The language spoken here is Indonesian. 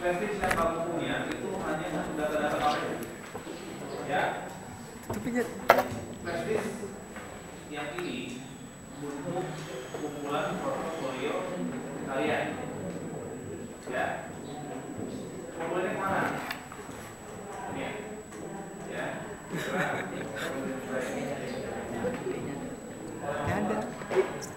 flashdisk yang kamu punya itu hanya untuk data-data kamu, ya. Tapi Flashdisk yang ini untuk kumpulan portofolio kalian, ya. Kumpulannya kemana? Ini, ya. ada.